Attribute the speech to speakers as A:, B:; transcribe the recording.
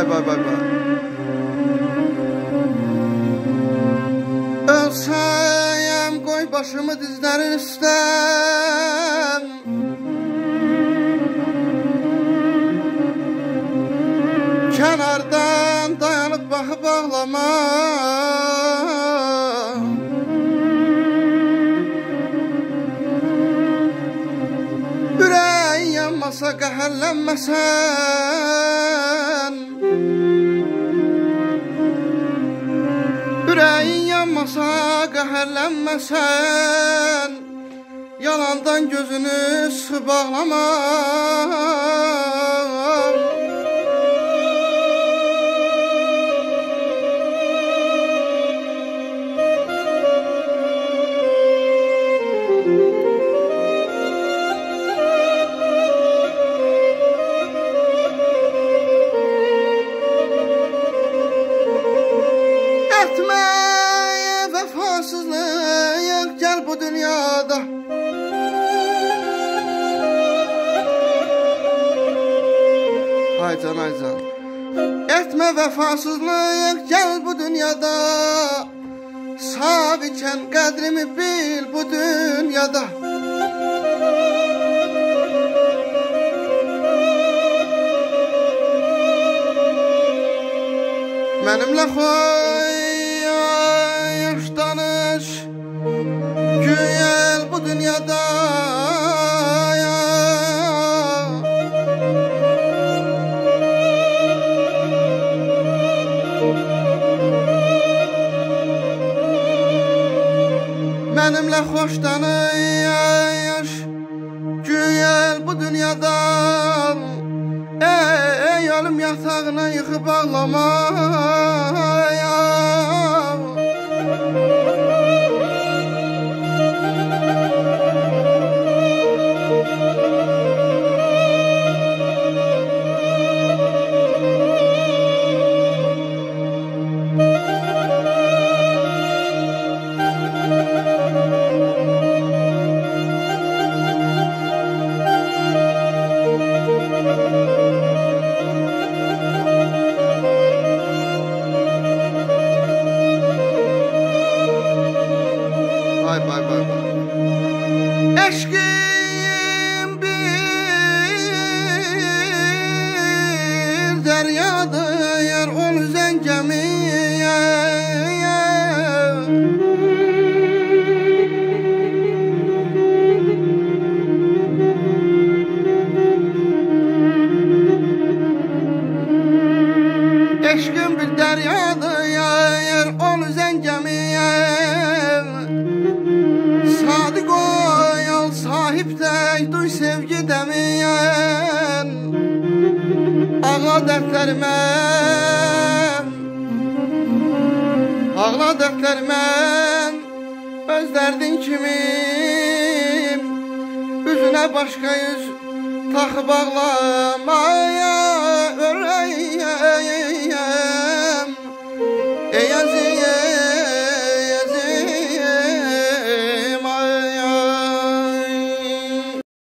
A: Vay vay vay vay. Ölsem koy başımı dizlerin üstten, kenardan dayanıp bakıp ağlama. Yüreğin yanmasa qəhərlənməsən, yüreğin yanmasa qəhərlənməsən, yalandan gözünü sıxıb ağlama. Etmeye vefasızlık gel bu dünyada, haycan haycan. Etme vefasızlık gel bu dünyada, sabiken kadrimi bil bu dünyada. Benimle hoş danış, güzel bu dünyada. Benimle hoş danış, güzel bu dünyada. Ey ölüm yatağına yıkıp ağlama. Vay vay vay vay. Eşkim bir deryadır, ol üzen gemiye. Eşkim bir deryadır, ol üzen gemiye. Sadık ol sahip de duy sevgi demeyen, ağla dertlerime, ağla dertlerime. Öz derdin kimim, üzüne başka yüz takıp ağlamaya.